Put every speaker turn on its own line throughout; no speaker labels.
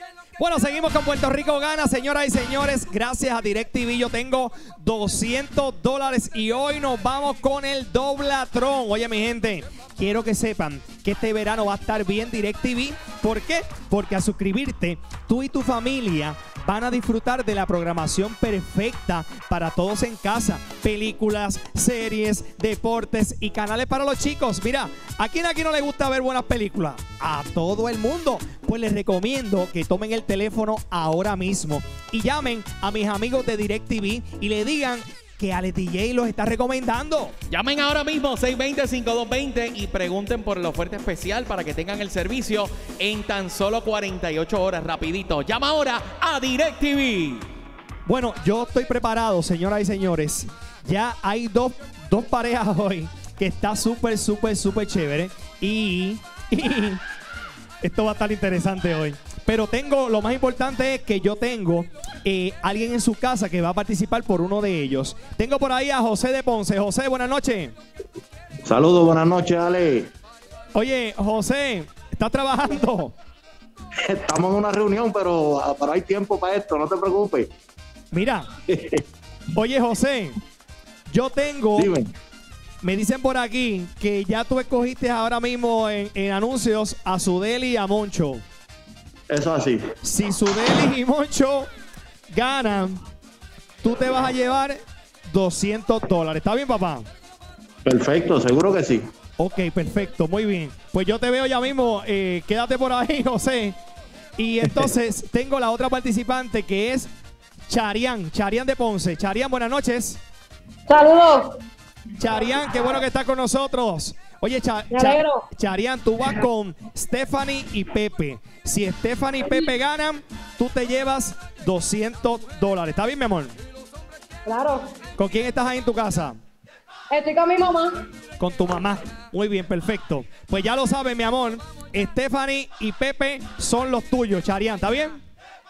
Bueno, seguimos con Puerto Rico Gana, señoras y señores. Gracias a DirecTV yo tengo $200 y hoy nos vamos con el Doblatrón. Oye, mi gente, quiero que sepan que este verano va a estar bien DirecTV. ¿Por qué? Porque al suscribirte, tú y tu familia van a disfrutar de la programación perfecta para todos en casa. Películas, series, deportes y canales para los chicos. Mira, ¿a quién aquí no le gusta ver buenas películas? A todo el mundo. Pues les recomiendo que tomen el teléfono ahora mismo y llamen a mis amigos de DirecTV y le digan que Alex DJ los está recomendando.
Llamen ahora mismo 620-5220 y pregunten por la oferta especial para que tengan el servicio en tan solo 48 horas, rapidito. Llama ahora a DirecTV.
Bueno, yo estoy preparado, señoras y señores. Ya hay dos parejas hoy que está súper chévere y esto va a estar interesante hoy. Pero lo más importante es que yo tengo alguien en su casa que va a participar por uno de ellos. Tengo por ahí a José de Ponce. José, buenas noches.
Saludos, buenas noches, Ale.
Oye, José, ¿estás trabajando?
Estamos en una reunión, pero hay tiempo para esto, no te preocupes.
Mira, oye, José, yo tengo...
Dime.
Me dicen por aquí que ya tú escogiste ahora mismo en anuncios a Sudeli y a Moncho.
Eso así.
Si Sudeli y Moncho ganan, tú te vas a llevar $200. ¿Está bien, papá?
Perfecto, seguro que sí.
Ok, perfecto, muy bien. Pues yo te veo ya mismo. Quédate por ahí, José. Y entonces tengo la otra participante que es Charián de Ponce. Charián, buenas noches.
Saludos.
Charián, qué bueno que estás con nosotros. Oye, Charián, tú vas con Stephanie y Pepe. Si Stephanie y Pepe ganan, tú te llevas $200. ¿Está bien, mi amor?
Claro.
¿Con quién estás ahí en tu casa?
Estoy con mi mamá.
Con tu mamá. Muy bien, perfecto. Pues ya lo sabes, mi amor. Stephanie y Pepe son los tuyos, Charián. ¿Está bien?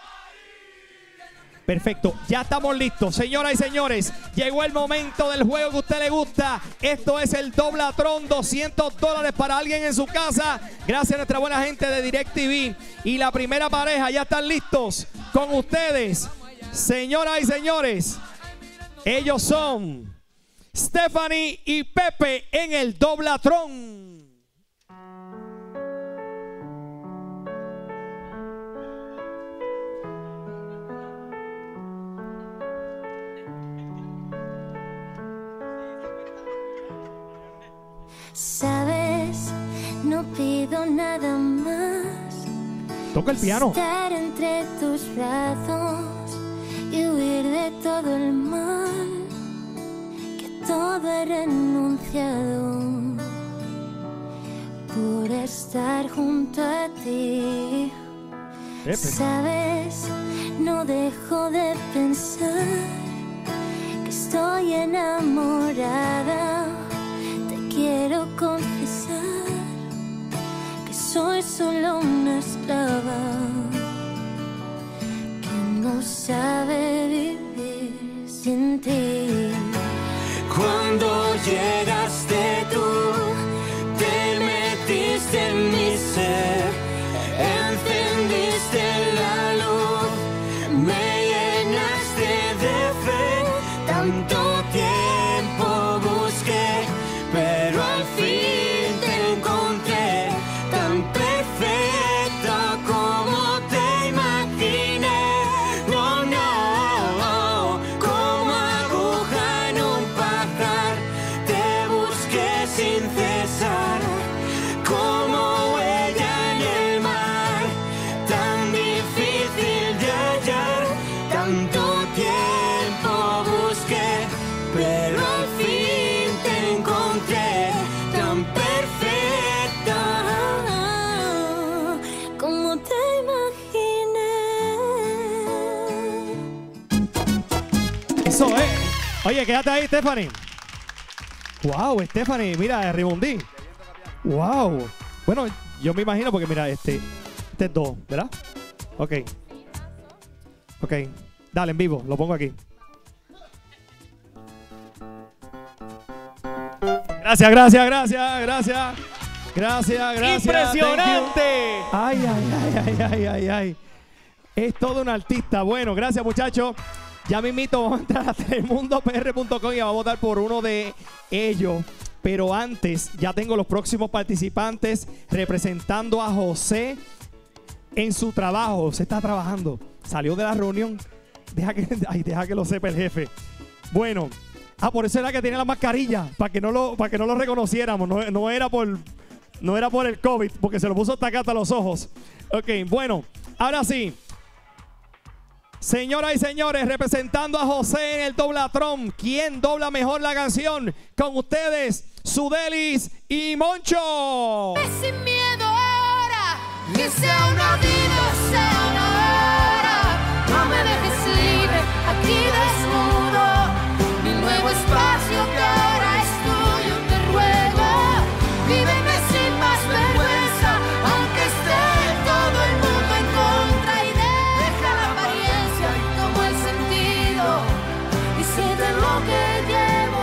Perfecto, ya estamos listos, señoras y señores. Llegó el momento del juego que a usted le gusta. Esto es el Doblatrón, $200 para alguien en su casa. Gracias a nuestra buena gente de DirecTV. Y la primera pareja ya están listos con ustedes, señoras y señores. Ellos son Stephanie y Pepe en el Doblatrón.
Sabes, no pido nada más.
Toca el piano.
Estar entre tus brazos y huir de todo el mal que todo he renunciado por estar junto a ti.
Pepe.
Sabes, no dejo de pensar que estoy enamorada. Quiero confesar que soy solo una esclava que no sabe vivir sin ti.
Cuando llegaste tú, te metiste en mi ser, encendiste la luz, me llenaste de fe, tanto tiempo busqué, pero al fin te encontré, tan perfecta como te imaginé. No, no, como aguja en un pajar, te busqué sin cesar, como huella en el mar, tan difícil de hallar, tanto tiempo busqué, pero al fin te encontré, tan perfecta
como te imaginé.
Eso es. Oye, quédate ahí, Stephanie. Wow, Stephanie, mira, rebondí. Wow. Bueno, yo me imagino porque mira, este es 2, ¿verdad? Ok. Ok. Dale, en vivo, lo pongo aquí. Gracias.
¡Impresionante!
Ay. Es todo un artista. Bueno, gracias, muchachos. Ya mismito vamos a entrar a telemundopr.com y vamos a votar por uno de ellos. Pero antes, ya tengo los próximos participantes representando a José en su trabajo. José está trabajando. Salió de la reunión. Deja que lo sepa el jefe. Bueno, por eso era que tenía la mascarilla, para que no lo reconociéramos. No era por el COVID, porque se lo puso hasta acá, hasta los ojos. Ok, bueno, ahora sí. Señoras y señores, representando a José en el Doblatrón, ¿quién dobla mejor la canción? Con ustedes, Sudelis y Moncho.
Sin miedo ahora, que sea una vida, sea una hora. No me dejes libre, aquí desnudo. Mi nuevo espacio que ahora es tuyo, te ruego. Víveme sin más vergüenza, aunque esté todo el mundo en contra. Y deja la apariencia y toma el sentido. Y siente lo que llevo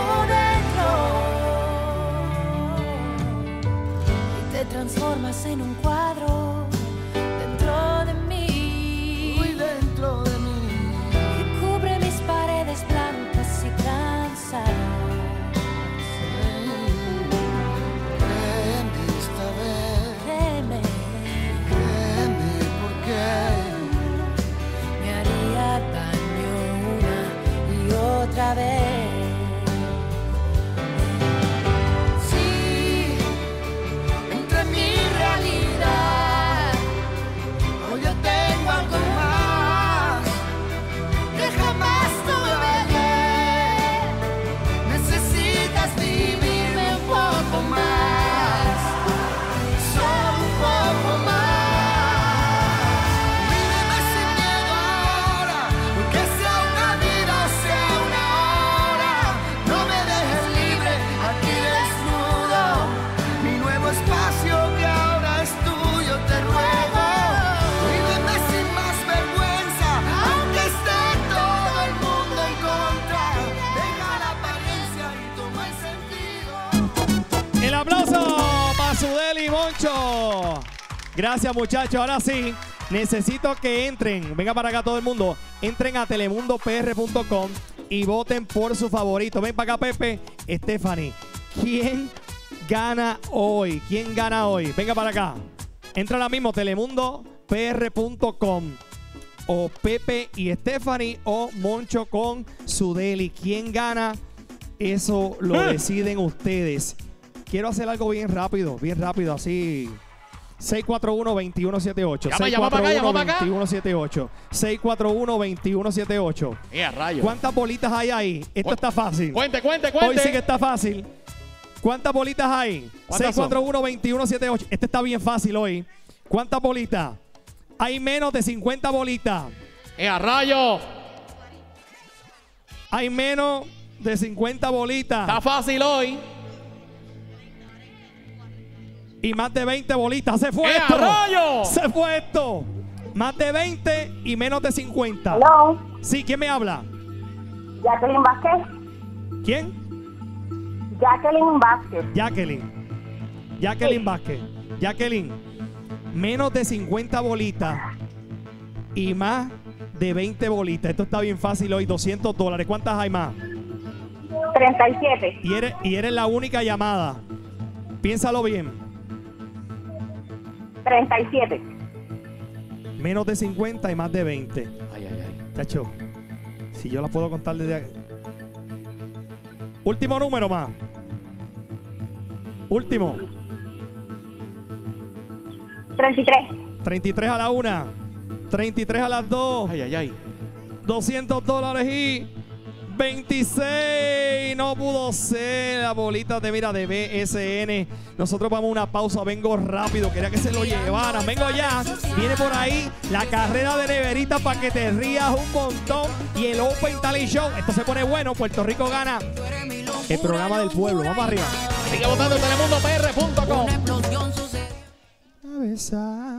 dentro. Y te transformas en un cuadro dentro de mí.
Muy dentro de mí.
Que cubre mis paredes blancas y cansadas.
Créeme esta vez,
Créeme,
créeme porque
me haría daño una y otra vez.
sí, entre mi realidad, hoy yo tengo algo más que jamás tuve ayer. Necesitas vivirme un poco más, solo un poco más. Víveme sin miedo ahora, que sea una vida o sea una hora. No me dejes libre, aquí desnudo. Mi nuevo espacio que ahora es tuyo, te ruego. Víveme sin más vergüenza, aunque esté todo el mundo en contra. Deja la apariencia y toma el sentido.
El aplauso para Sudelis y Moncho. Gracias, muchachos. Ahora sí, necesito que entren. Venga para acá todo el mundo. Entren a telemundopr.com y voten por su favorito. Ven para acá, Pepe. Stephanie, ¿quién gana hoy? ¿Quién gana hoy? Venga para acá. Entra ahora mismo, telemundopr.com. O Pepe y Stephanie o Moncho con Sudelis. ¿Quién gana? Eso lo deciden ustedes. Quiero hacer algo bien rápido, así. 641-2178.
Llama para acá, llama para acá.
641-2178. 641-2178.
A rayos.
¿Cuántas bolitas hay ahí? Esto está fácil.
Cuente.
Hoy sí que está fácil. ¿Cuántas bolitas hay?
¿Cuántas son?
641-2178. Este está bien fácil hoy. ¿Cuántas bolitas? Hay menos de 50 bolitas.
A rayos.
Hay menos de 50 bolitas.
Está fácil hoy.
Y más de 20 bolitas. ¡Se fue
¡Eh,
esto!
a rayos!
¡Se fue esto! Más de 20 y menos de 50.
Hello,
Sí, ¿quién me habla?
Jacqueline Vázquez.
¿Quién?
Jacqueline Vázquez.
Jacqueline Vázquez. Jacqueline, menos de 50 bolitas y más de 20 bolitas. Esto está bien fácil hoy. $200. ¿Cuántas hay más?
37.
Y eres la única llamada. Piénsalo bien.
37.
Menos de 50 y más de 20.
Ay.
Chacho, si yo la puedo contar desde aquí. Último número más. Último.
33.
33 a la 1. 33 a las 2.
Ay.
$200 y 26. No pudo ser la bolita de BSN. Nosotros vamos a una pausa. Vengo rápido. Quería que se lo llevaran. Vengo ya. Viene por ahí la carrera de neverita para que te rías un montón. Y el Open Talent Show. Esto se pone bueno. Puerto Rico gana el programa del pueblo. Vamos arriba.
Sigue votando en telemundopr.com.
A besar.